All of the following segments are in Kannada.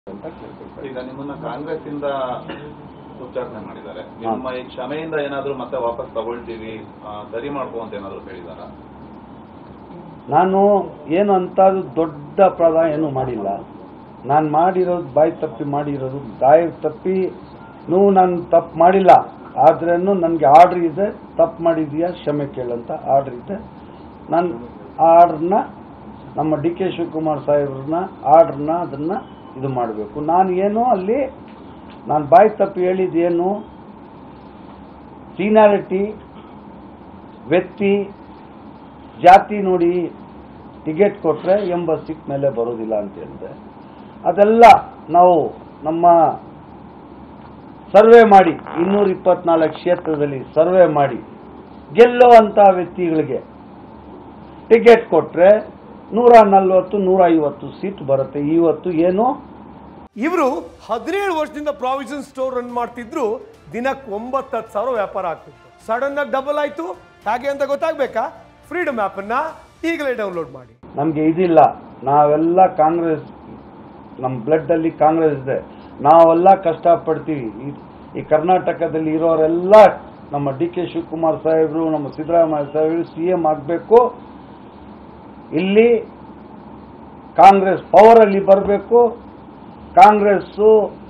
ಅಂತ ಕೇಳ್ಕೊಳ್ತಾರೆ. ಈಗ ನಿಮ್ಮನ್ನ ಕಾಂಗ್ರೆಸ್ ಇಂದ ಉಚ್ಚಾರಣೆ ಮಾಡಿದ್ದಾರೆ, ನಿಮ್ಮ ಈ ಕ್ಷಮೆಯಿಂದ ಏನಾದ್ರು ಮತ್ತೆ ವಾಪಸ್ ತಗೊಳ್ತೀವಿ, ಸರಿ ಮಾಡ್ಕೋ ಏನಾದ್ರು ಹೇಳಿದಾರ? ನಾನು ಏನು ಅಂತ ದೊಡ್ಡ ಅಪರಾಧ ಏನು ಮಾಡಿಲ್ಲ. ನಾನು ಮಾಡಿರೋದು ಬಾಯಿ ತಪ್ಪಿ ಮಾಡಿರೋದು, ಬಾಯಿ ತಪ್ಪಿ ನಾನು ತಪ್ಪು ಮಾಡಿಲ್ಲ. ಆದ್ರೂ ನನಗೆ ಆರ್ಡ್ರ್ ಇದೆ, ತಪ್ಪು ಮಾಡಿದೀಯಾ ಕ್ಷಮೆ ಕೇಳಂತ ಆರ್ಡ್ರ್ ಇದೆ. ನಾನು ಆ ಆರ್ಡ್ರನ್ನ ನಮ್ಮ ಡಿ ಕೆ ಶಿವಕುಮಾರ್ ಸಾಹೇಬ್ರನ್ನ ಆರ್ಡ್ರನ್ನ ಅದನ್ನ ಇದು ಮಾಡಬೇಕು. ನಾನು ಏನು ಅಲ್ಲಿ ನಾನು ಬಾಯಿ ತಪ್ಪಿ ಹೇಳಿದ್ದೇನು, ಸೀನಿಯಾರಿಟಿ, ವ್ಯಕ್ತಿ, ಜಾತಿ ನೋಡಿ ಟಿಕೆಟ್ ಕೊಟ್ಟರೆ ಎಂಬ ಸೀಟ್ ಮೇಲೆ ಬರೋದಿಲ್ಲ ಅಂತ ಹೇಳಿದೆ. ಅದೆಲ್ಲ ನಾವು ನಮ್ಮ ಸರ್ವೆ ಮಾಡಿ 224 ಕ್ಷೇತ್ರದಲ್ಲಿ ಸರ್ವೆ ಮಾಡಿ ಗೆಲ್ಲುವಂಥ ವ್ಯಕ್ತಿಗಳಿಗೆ ಟಿಕೆಟ್ ಕೊಟ್ಟರೆ 140-150 ಸೀಟ್ ಬರುತ್ತೆ. ಇವತ್ತು ಏನು ಇವರು 17 ವರ್ಷದಿಂದ ಪ್ರಾವಿಷನ್ ಸ್ಟೋರ್ ರನ್ ಮಾಡ್ತಿದ್ರು, ದಿನಕ್ಕೆ 9,000 ವ್ಯಾಪಾರ ಆಗ್ತಿತ್ತು. ಸಡನ್ ಆಗಿ ಡಬಲ್ ಆಯ್ತು. ಹಾಗೆ ಅಂತ ಗೊತ್ತಾಗಬೇಕಾ? ಫ್ರೀಡಮ್ ಆ್ಯಪ್ ಅನ್ನ ಈಗಲೇ ಡೌನ್ಲೋಡ್ ಮಾಡಿ. ನಮಗೆ ಇದಿಲ್ಲ, ನಾವೆಲ್ಲ ಕಾಂಗ್ರೆಸ್, ನಮ್ಮ ಬ್ಲಡ್ ಅಲ್ಲಿ ಕಾಂಗ್ರೆಸ್ ಇದೆ. ನಾವೆಲ್ಲ ಕಷ್ಟಪಡ್ತೀವಿ. ಈ ಕರ್ನಾಟಕದಲ್ಲಿ ಇರೋರೆಲ್ಲ ನಮ್ಮ ಡಿ ಕೆ ಶಿವಕುಮಾರ್ ಸಾಹೇಬರು, ನಮ್ಮ ಸಿದ್ದರಾಮಯ್ಯ ಸಾಹೇಬರು CM ಆಗಬೇಕು. ಇಲ್ಲಿ ಕಾಂಗ್ರೆಸ್ ಪವರ್ ಅಲ್ಲಿ ಬರಬೇಕು. ಕಾಂಗ್ರೆಸ್ಸು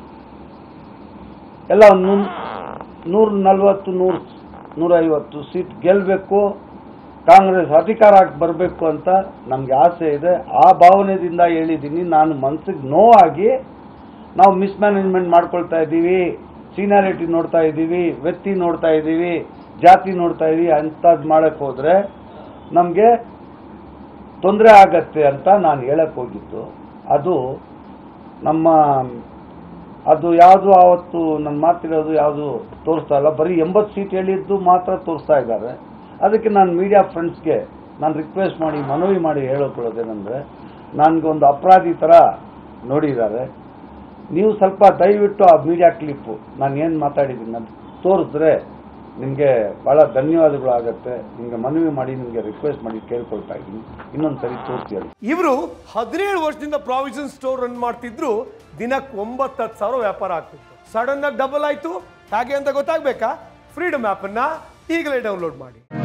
ಎಲ್ಲ 140-150 ಸೀಟ್ ಗೆಲ್ಲಬೇಕು. ಕಾಂಗ್ರೆಸ್ ಅಧಿಕಾರಕ್ಕೆ ಬರಬೇಕು ಅಂತ ನಮಗೆ ಆಸೆ ಇದೆ. ಆ ಭಾವನೆಯಿಂದ ಹೇಳಿದ್ದೀನಿ. ನಾನು ಮನಸ್ಸಿಗೆ ನೋವಾಗಿ ನಾವು ಮಿಸ್ಮ್ಯಾನೇಜ್ಮೆಂಟ್ ಮಾಡ್ಕೊಳ್ತಾ ಇದ್ದೀವಿ, ಸೀನಿಯಾರಿಟಿ ನೋಡ್ತಾ ಇದ್ದೀವಿ, ವ್ಯಕ್ತಿ ನೋಡ್ತಾ ಇದ್ದೀವಿ, ಜಾತಿ ನೋಡ್ತಾ ಇದ್ದೀವಿ. ಅಂಥದ್ದು ಮಾಡಕ್ಕೆ ಹೋದರೆ ನಮಗೆ ತೊಂದರೆ ಆಗತ್ತೆ ಅಂತ ನಾನು ಹೇಳಕ್ಕೆ ಹೋಗಿದ್ದು. ಅದು ಯಾವುದು ಆವತ್ತು ನನ್ನ ಮಾತಿರೋದು ಯಾವುದು ತೋರಿಸ್ತಾ ಇಲ್ಲ. ಬರೀ 80 ಸೀಟ್ ಹೇಳಿದ್ದು ಮಾತ್ರ ತೋರಿಸ್ತಾ ಇದ್ದಾರೆ. ಅದಕ್ಕೆ ನಾನು ಮೀಡಿಯಾ ಫ್ರೆಂಡ್ಸ್ಗೆ ನಾನು ರಿಕ್ವೆಸ್ಟ್ ಮಾಡಿ ಮನವಿ ಮಾಡಿ ಹೇಳೋಕೊಳ್ಳೋದೇನೆಂದರೆ, ನನಗೊಂದು ಅಪರಾಧಿ ಥರ ನೋಡಿದ್ದಾರೆ. ನೀವು ಸ್ವಲ್ಪ ದಯವಿಟ್ಟು ಆ ಮೀಡಿಯಾ ಕ್ಲಿಪ್ಪು ನಾನು ಏನು ಮಾತಾಡಿದ್ದೀನಿ ಅದು ತೋರಿಸಿದ್ರೆ ನಿಮಗೆ ಭಾಳ ಧನ್ಯವಾದಗಳು ಆಗುತ್ತೆ. ನಿಮಗೆ ಮನವಿ ಮಾಡಿ ನಿಮಗೆ ರಿಕ್ವೆಸ್ಟ್ ಮಾಡಿ ಕೇಳ್ಕೊಳ್ತಾ ಇದ್ದೀನಿ. ಇನ್ನೊಂದ್ಸರಿ ತೋರಿಸಿ ಹೇಳಿ. ಇವರು 17 ವರ್ಷದಿಂದ ಪ್ರಾವಿಷನ್ ಸ್ಟೋರ್ ರನ್ ಮಾಡ್ತಿದ್ರು, ದಿನಕ್ಕೆ 9,000 ವ್ಯಾಪಾರ ಆಗ್ತಿತ್ತು. ಸಡನ್ ಆಗಿ ಡಬಲ್ ಆಯ್ತು. ಹಾಗೆ ಅಂತ ಗೊತ್ತಾಗಬೇಕಾ? ಫ್ರೀಡಮ್ ಆ್ಯಪ್ ಅನ್ನ ಈಗಲೇ ಡೌನ್ಲೋಡ್ ಮಾಡಿ.